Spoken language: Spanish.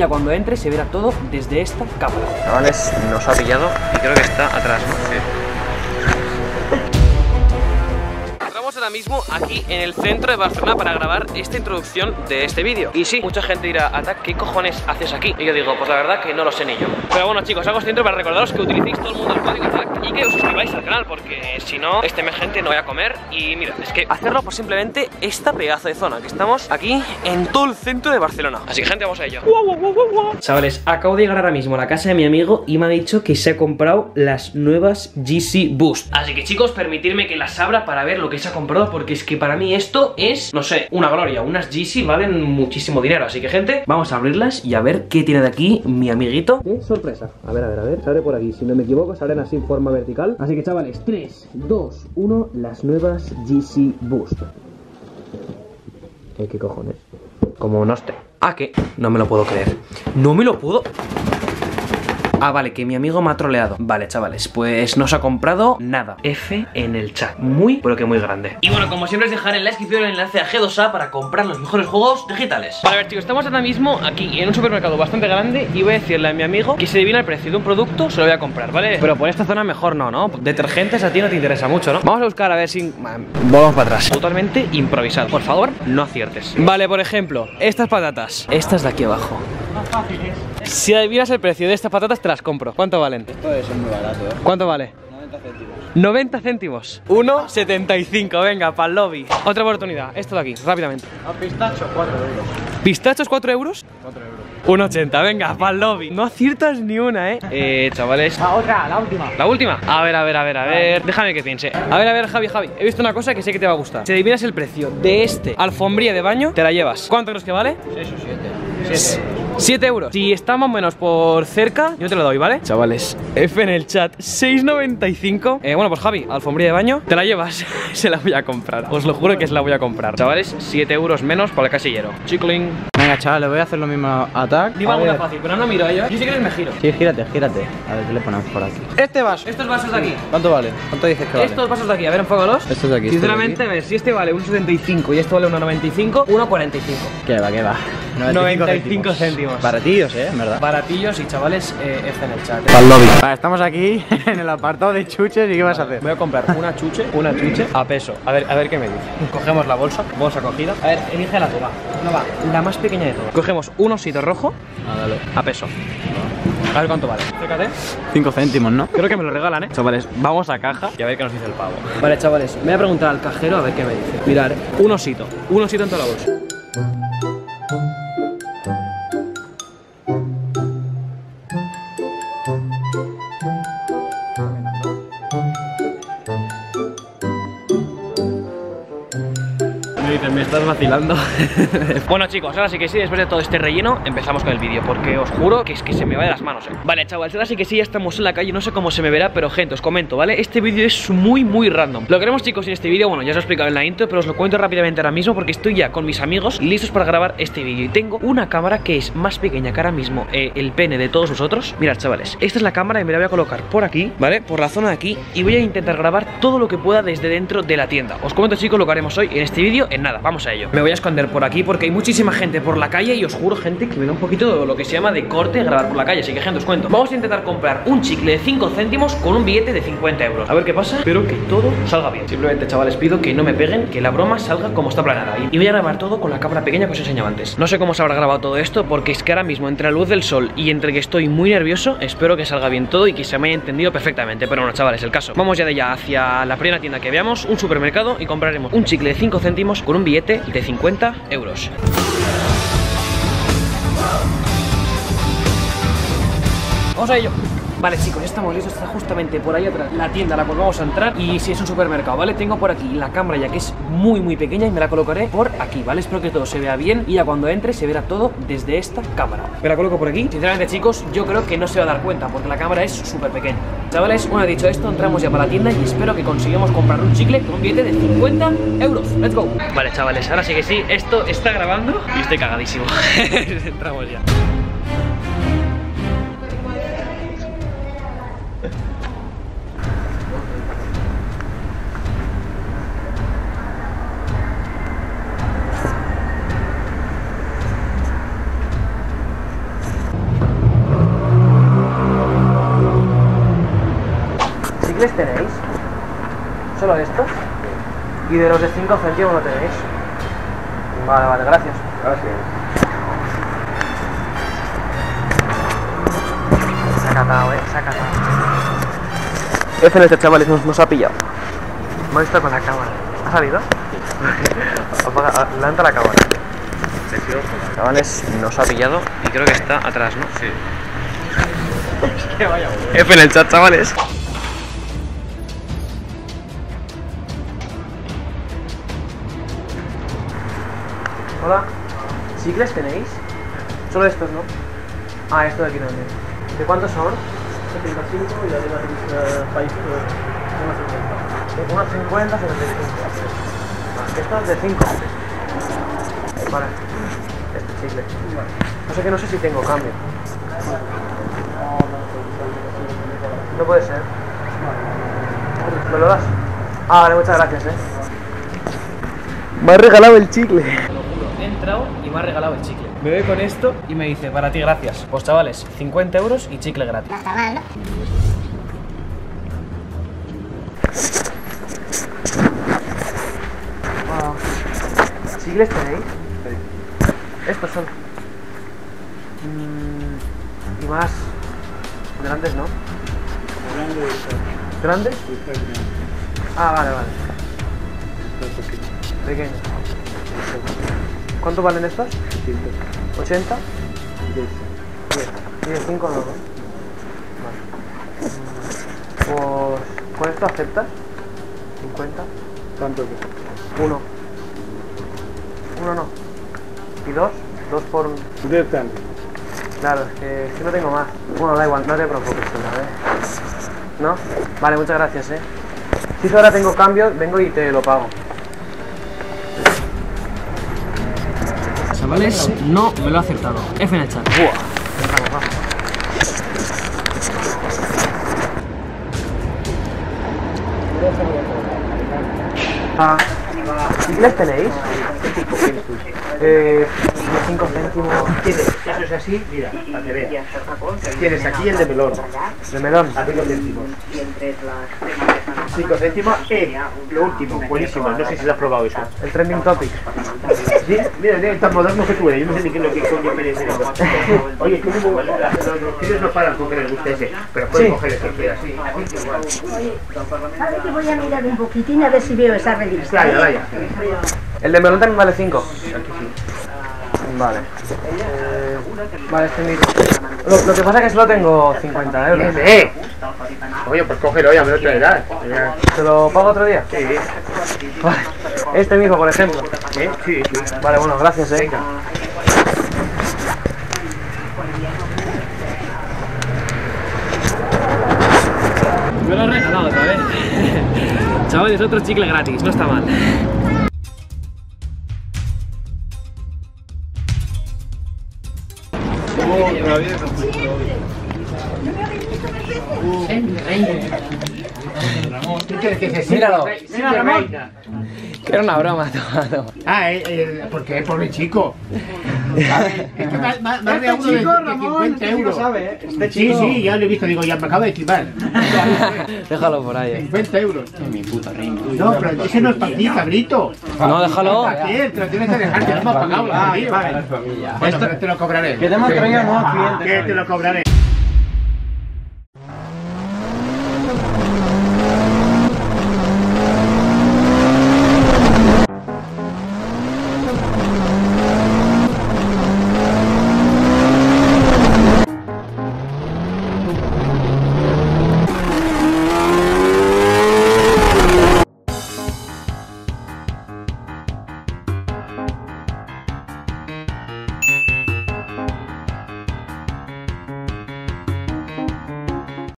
ya cuando entre se verá todo desde esta cámara. Chavales, nos ha pillado y creo que está atrás, ¿no? Sí. Ahora mismo aquí en el centro de Barcelona para grabar esta introducción de este vídeo. Y sí, mucha gente dirá, Attack, ¿qué cojones haces aquí? Y yo digo, pues la verdad que no lo sé ni yo. Pero bueno, chicos, hago este intro para recordaros que utilicéis todo el mundo el código Attack y que os suscribáis al canal, porque si no, gente no voy a comer. Y mira, es que hacerlo por simplemente esta pedazo de zona, que estamos aquí en todo el centro de Barcelona. Así que gente, vamos a ello. Chavales, acabo de llegar ahora mismo a la casa de mi amigo y me ha dicho que se ha comprado las nuevas GC Boost. Así que chicos, permitidme que las abra para ver lo que se ha comprado, porque es que para mí esto es, no sé, una gloria. Unas GC valen muchísimo dinero. Así que gente, vamos a abrirlas y a ver qué tiene de aquí mi amiguito. ¡Qué sorpresa! A ver, se abre por aquí. Si no me equivoco, se abren así en forma vertical. Así que chavales, 3, 2, 1, las nuevas GC Boost. ¿Qué cojones? Como no esté. ¿Ah, qué? No me lo puedo creer. No me lo puedo... Ah, vale, que mi amigo me ha troleado. Vale, chavales, pues no se ha comprado nada. F en el chat. Muy, pero que muy grande. Y bueno, como siempre os dejaré en la descripción el enlace a G2A para comprar los mejores juegos digitales. Vale, a ver, chicos, estamos ahora mismo aquí en un supermercado bastante grande y voy a decirle a mi amigo que si adivina el precio de un producto se lo voy a comprar, ¿vale? Pero por esta zona mejor no. Detergentes a ti no te interesa mucho, ¿no? Vamos a buscar a ver si... Volvamos para atrás. Totalmente improvisado. Por favor, no aciertes. Vale, por ejemplo, estas patatas. Estas de aquí abajo. Más fáciles. Si adivinas el precio de estas patatas, te las compro. ¿Cuánto valen? Esto es muy barato, ¿Cuánto vale? 90 céntimos. 90 céntimos. 1,75, venga, para el lobby. Otra oportunidad, esto de aquí, rápidamente. A pistacho, 4 euros. ¿Pistachos 4 euros? 4 euros. 1,80, venga, para el lobby. No aciertas ni una, chavales. Ah, otra, la última. ¿La última? A ver, déjame que piense. A ver, Javi, he visto una cosa que sé que te va a gustar. Si adivinas el precio de este alfombría de baño, te la llevas. ¿Cuánto crees que vale? 6 o 7. 7 euros. Si está más o menos por cerca, yo te lo doy, ¿vale? Chavales, F en el chat, 6,95. Bueno, pues Javi, alfombría de baño, te la llevas. Se la voy a comprar. Os lo juro que se la voy a comprar. Chavales, 7 euros menos para el casillero. Chicling. Venga, chaval, le voy a hacer lo mismo a Attack. Dime alguna fácil, pero no miro a ellos. Yo si quieres me giro. Sí, gírate. A ver qué le ponemos por aquí. Este vaso. Estos vasos de aquí. ¿Cuánto vale? ¿Cuánto dices que vale? Estos vasos de aquí, a ver, enfócalos. Estos de aquí. Sinceramente, a ver, si este vale 1,75 y este vale 1,95, 1,45. ¿Qué va? 95 céntimos. Baratillos, en verdad. Baratillos y chavales, F en el chat. Para el lobby. Vale, estamos aquí en el apartado de chuches. ¿Y qué vas a hacer? Voy a comprar una chuche a peso. A ver qué me dice. Cogemos la bolsa cogida. A ver, elige la tuba. No va, la más pequeña de todas. Cogemos un osito rojo Dale. a peso. A ver cuánto vale. Fíjate. 5 céntimos, ¿no? Creo que me lo regalan, Chavales, vamos a caja y a ver qué nos dice el pavo. Vale, chavales, me voy a preguntar al cajero a ver qué me dice. Mirar, un osito en toda la bolsa. Me estás vacilando. Bueno, chicos, ahora sí que sí, después de todo este relleno empezamos con el vídeo, porque os juro que es que se me va de las manos, Vale, chavales, ahora sí que sí, ya estamos en la calle. No sé cómo se me verá, pero gente, os comento, ¿vale? Este vídeo es muy random. Lo que haremos, chicos, en este vídeo, bueno, ya os lo he explicado en la intro, pero os lo cuento rápidamente ahora mismo, porque estoy ya con mis amigos listos para grabar este vídeo. Y tengo una cámara que es más pequeña que ahora mismo el pene de todos vosotros. Mirad, chavales, esta es la cámara y me la voy a colocar por aquí, ¿vale? Por la zona de aquí, y voy a intentar grabar todo lo que pueda desde dentro de la tienda. Os comento, chicos, lo que haremos hoy en este vídeo. En nada, vamos a ello. Me voy a esconder por aquí porque hay muchísima gente por la calle y os juro, gente, que me da un poquito de lo que se llama de corte grabar por la calle. Así que, gente, os cuento. Vamos a intentar comprar un chicle de 5 céntimos con un billete de 50 euros. A ver qué pasa. Espero que todo salga bien. Simplemente, chavales, pido que no me peguen, que la broma salga como está planeada. Y voy a grabar todo con la cámara pequeña que os enseñaba antes. No sé cómo se habrá grabado todo esto, porque es que ahora mismo, entre la luz del sol y entre que estoy muy nervioso, espero que salga bien todo y que se me haya entendido perfectamente. Pero bueno, chavales, el caso. Vamos ya de allá hacia la primera tienda que veamos, un supermercado, y compraremos un chicle de 5 céntimos con un billete de 50 euros. Vamos a ello. Vale, chicos, ya estamos listos. Está justamente por ahí atrás la tienda a la cual vamos a entrar. Y si es un supermercado, ¿vale? Tengo por aquí la cámara ya que es muy pequeña y me la colocaré por aquí, ¿vale? Espero que todo se vea bien y ya cuando entre se verá todo desde esta cámara. Me la coloco por aquí. Sinceramente, chicos, yo creo que no se va a dar cuenta porque la cámara es súper pequeña. Chavales, una vez dicho esto, entramos ya para la tienda y espero que consigamos comprar un chicle con un billete de 50 euros. Let's go. Vale, chavales, ahora sí que sí, esto está grabando y estoy cagadísimo. Entramos ya. ¿Chicles tenéis? ¿Solo estos? ¿Y de los de 5 céntimos no tenéis? Vale, vale, gracias. Gracias. Se ha catado, se ha catado. F en este chavales nos ha pillado. Me ha visto con la cámara. ¿Ha salido? Apaga, levanta la cámara. Chavales, nos ha pillado y creo que está atrás, ¿no? Sí. F en el chat, chavales. Hola. ¿Chicles tenéis? Solo estos, ¿no? Ah, esto de aquí también. ¿De cuántos son? 75 y además país 1,50, 75. Esto es de 5. Vale. Este chicle. No sé que no sé si tengo cambio. No puede ser. ¿Me lo das? Ah, vale, muchas gracias, Me ha regalado el chicle. He entrado y me ha regalado el chicle. Me voy con esto y me dice, para ti, gracias. Pues chavales, 50 euros y chicle gratis. No está mal, ¿no? Wow. ¿Chicles tenéis? Sí. Estos son. Y más grandes, ¿no? ¿Grandes? Ah, vale, vale. Pequeños. ¿Cuánto valen estos? 80. 10. Y de 5 no, ¿no? Vale. Pues... ¿con esto aceptas? 50. ¿Cuánto? 1. 1 no. ¿Y 2? 2 por... 10 tan. Claro, es que no tengo más. Bueno, da igual, no te preocupes, ¿eh? ¿No? Vale, muchas gracias, Si ahora tengo cambio, vengo y te lo pago. Chavales, no me lo ha acertado. F en el chat. Buah. Ah, ¿chicles tenéis? 5 céntimos. Tienes, eso es así, mira, para que veas. Tienes aquí el de melón. ¿De melón? A 5 céntimos. 5 céntimos, lo último, buenísimo. No sé si lo has probado eso. El trending topic. ¿Sí? Mira, tan moderno que tú eres. Yo no sé ni qué es lo que coño me dice. Oye, tú los tíos no paran con que les guste ese, pero puedes coger el que quieras, sí. Oye, ¿sabes que voy a mirar un poquitín a ver si veo esa revista? Vaya. El de melón también vale 5. Vale. Vale, este mismo. Lo que pasa es que solo tengo 50 euros. Oye, pues cógelo, ya me lo traerás. ¿Te lo pago otro día? Sí. Vale. Este mismo, por ejemplo. Sí. Vale, bueno, gracias, Me lo he regalado otra vez. Chavales, otro chicle gratis, no está mal. Míralo. Mira, Ramón. Que era una broma, toma. Porque es pobre chico. Es que más de uno de 50 euros. Sí, ya lo he visto, digo, ya me acaba de timar. Déjalo por ahí. 50 euros. Mi puta reina. No, pero ese no es para ti, cabrito. No, déjalo. Te lo tienes que dejar, que no me ha pagado. Bueno, pero te lo cobraré. Que te hemos traído nuevos clientes. Que te lo cobraré.